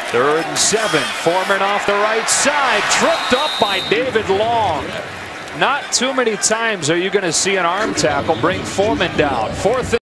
3rd and 7. Foreman off the right side, tripped up by David Long. Not too many times are you going to see an arm tackle bring Foreman down. 4th